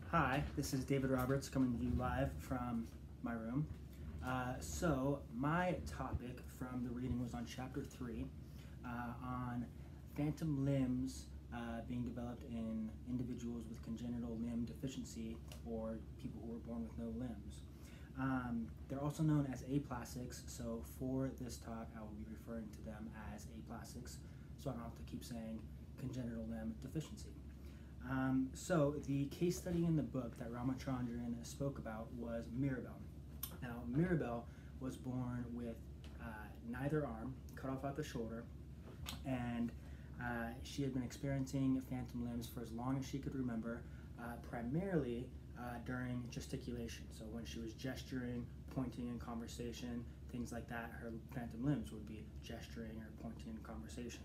Hi, this is David Roberts coming to you live from my room. So, my topic from the reading was on chapter 3 on phantom limbs being developed in individuals with congenital limb deficiency or people who were born with no limbs. They're also known as aplasics, so for this talk I will be referring to them as aplasics, so I don't have to keep saying congenital limb deficiency. So the case study in the book that Ramachandran spoke about was Mirabelle. Now, Mirabelle was born with neither arm, cut off at the shoulder, and she had been experiencing phantom limbs for as long as she could remember, primarily during gesticulation. So when she was gesturing, pointing in conversation, things like that, her phantom limbs would be gesturing or pointing in conversation.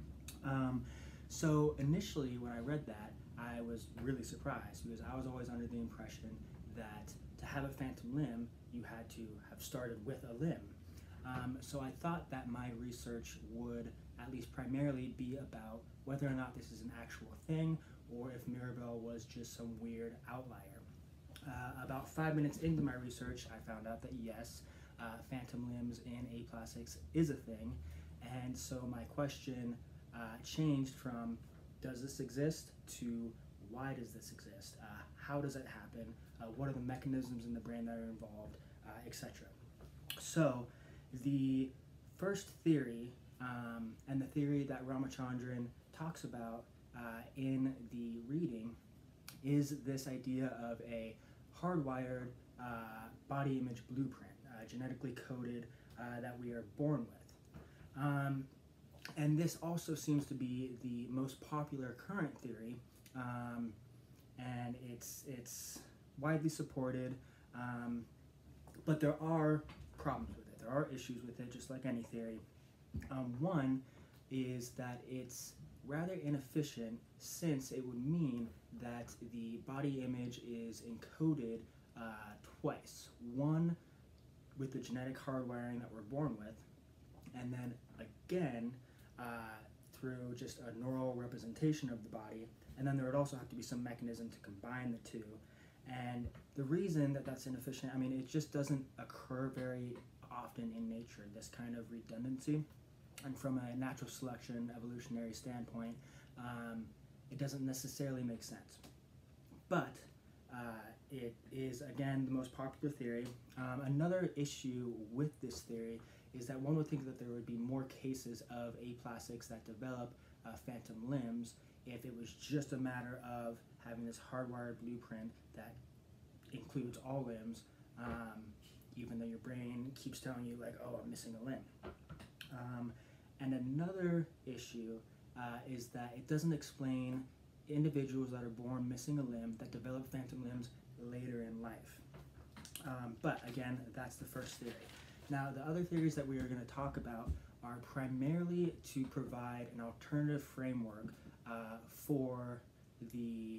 So initially when I read that, I was really surprised because I was always under the impression that to have a phantom limb, you had to have started with a limb. So I thought that my research would at least primarily be about whether or not this is an actual thing or if Mirabelle was just some weird outlier. About 5 minutes into my research, I found out that yes, phantom limbs in aplasics is a thing, and so my question changed from does this exist to why does this exist? How does it happen? What are the mechanisms in the brain that are involved, etc. So the first theory, and the theory that Ramachandran talks about in the reading, is this idea of a hardwired body image blueprint, genetically coded, that we are born with. And this also seems to be the most popular current theory, and it's widely supported, but there are problems with it. There are issues with it, just like any theory. One is that it's rather inefficient, since it would mean that the body image is encoded twice. One with the genetic hardwiring that we're born with, and then again through just a neural representation of the body, and then there would also have to be some mechanism to combine the two. And the reason that that's inefficient, I mean, it just doesn't occur very often in nature, this kind of redundancy. And from a natural selection evolutionary standpoint, it doesn't necessarily make sense. But it is, again, the most popular theory. Another issue with this theory is that one would think that there would be more cases of aplasics that develop phantom limbs if it was just a matter of having this hardwired blueprint that includes all limbs, even though your brain keeps telling you, like, oh, I'm missing a limb. And another issue is that it doesn't explain individuals that are born missing a limb that develop phantom limbs later in life. But again, that's the first theory. Now, the other theories that we are going to talk about are primarily to provide an alternative framework for the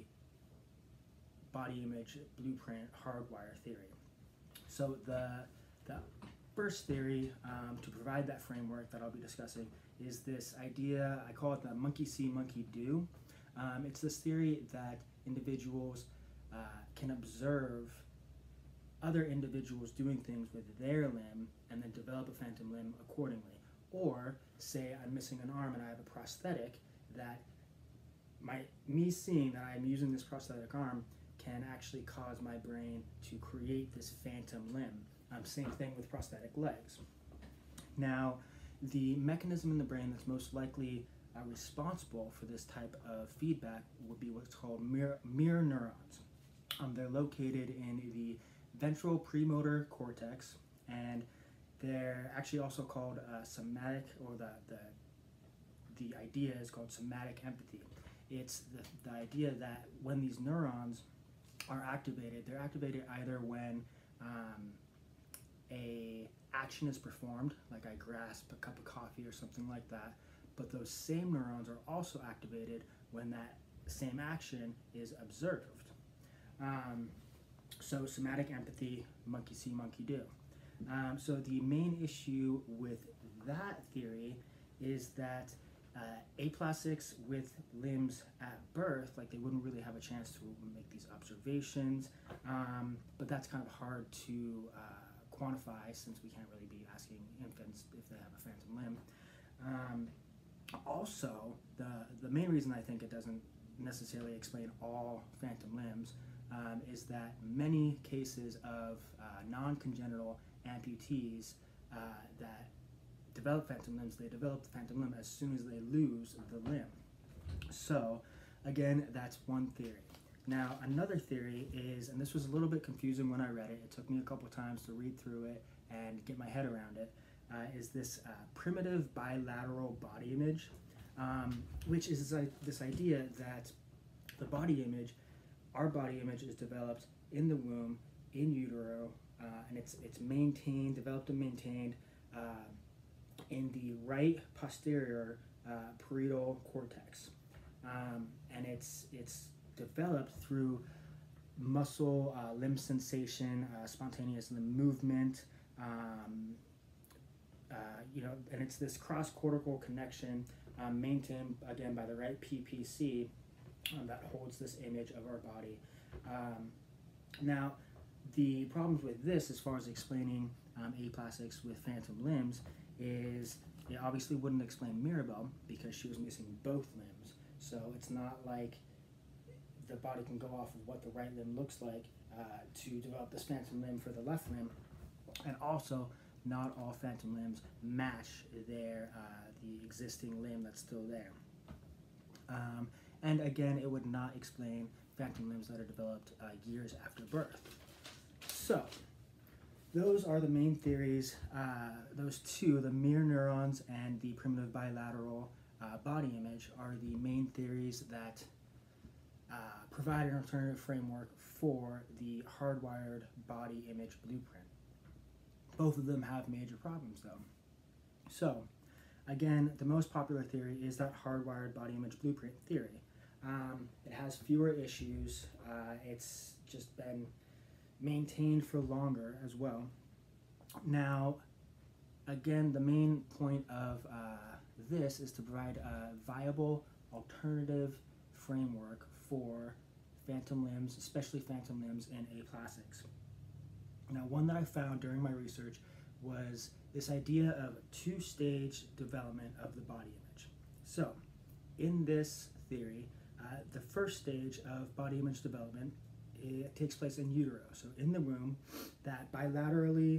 body image blueprint hardwire theory. So the first theory to provide that framework that I'll be discussing is this idea, I call it the monkey see, monkey do. It's this theory that individuals can observe other individuals doing things with their limb and then develop a phantom limb accordingly. Or say I'm missing an arm and I have a prosthetic, that me seeing that I'm using this prosthetic arm can actually cause my brain to create this phantom limb. Same thing with prosthetic legs. Now, the mechanism in the brain that's most likely responsible for this type of feedback would be what's called mirror neurons. They're located in the ventral premotor cortex, and they're actually also called somatic, or the idea is called somatic empathy. It's the idea that when these neurons are activated, they're activated either when a action is performed, like I grasp a cup of coffee or something like that, but those same neurons are also activated when that same action is observed. So somatic empathy, monkey see, monkey do. So the main issue with that theory is that Aplasics with limbs at birth, like they wouldn't really have a chance to make these observations, but that's kind of hard to quantify since we can't really be asking infants if they have a phantom limb. Also, the main reason I think it doesn't necessarily explain all phantom limbs is that many cases of non-congenital amputees that develop phantom limbs, they develop the phantom limb as soon as they lose the limb. So, again, that's one theory. Now, another theory is, and this was a little bit confusing when I read it, it took me a couple times to read through it and get my head around it, is this primitive bilateral body image, which is this idea that the body image, our body image is developed in the womb, in utero, and it's maintained, developed and maintained in the right posterior parietal cortex, and it's developed through muscle, limb sensation, spontaneous limb movement, and it's this cross-cortical connection maintained again by the right PPC that holds this image of our body. Now, the problems with this, as far as explaining aplasics with phantom limbs, is it obviously wouldn't explain Mirabelle because she was missing both limbs. So it's not like the body can go off of what the right limb looks like to develop this phantom limb for the left limb. And also, not all phantom limbs match the existing limb that's still there. And again, it would not explain phantom limbs that are developed years after birth. So, those are the main theories. Those two, the mirror neurons and the primitive bilateral body image, are the main theories that provide an alternative framework for the hardwired body image blueprint. Both of them have major problems, though. So, again, the most popular theory is that hardwired body image blueprint theory. It has fewer issues. It's just been maintained for longer as well. Now, again, the main point of this is to provide a viable alternative framework for phantom limbs, especially phantom limbs and aplasics. Now, one that I found during my research was this idea of two-stage development of the body image. So, in this theory, the first stage of body image development, it takes place in utero. So in the womb, that bilateral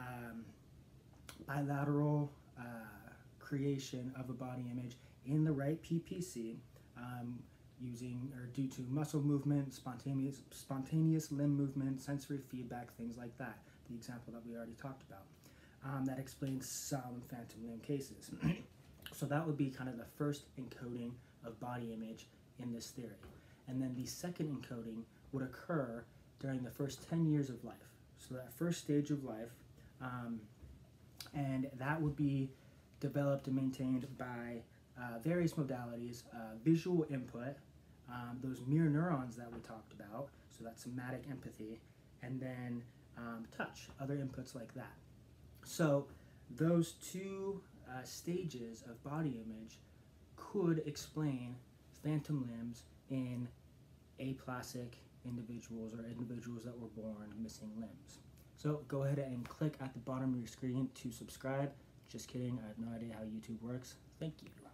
creation of a body image in the right PPC, using or due to muscle movement, spontaneous limb movement, sensory feedback, things like that. The example that we already talked about. That explains some phantom limb cases. So that would be kind of the first encoding of body image in this theory. And then the second encoding would occur during the first 10 years of life. So that first stage of life, and that would be developed and maintained by various modalities, visual input, those mirror neurons that we talked about, so that's somatic empathy, and then touch, other inputs like that. So those two stages of body image could explain phantom limbs in aplasic individuals or individuals that were born missing limbs. So go ahead and click at the bottom of your screen to subscribe. Just kidding, I have no idea how YouTube works. Thank you.